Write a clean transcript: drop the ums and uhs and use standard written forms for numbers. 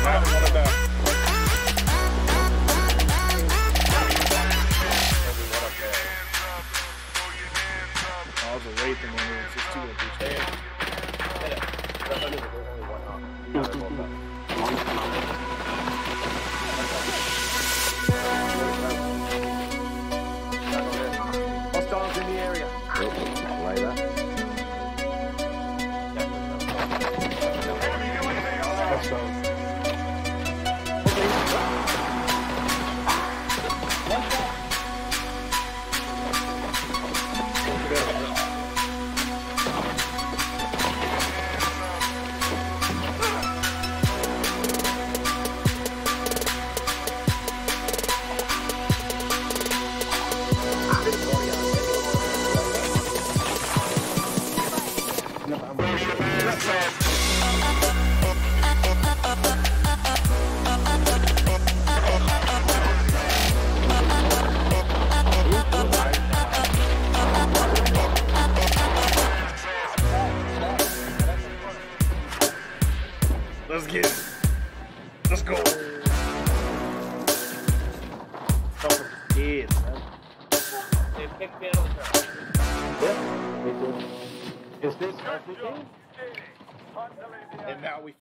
Hostiles in the area. Let's get it. Let's go. Kids, man. They picked me up. Yeah, me too. Is this everything? And now we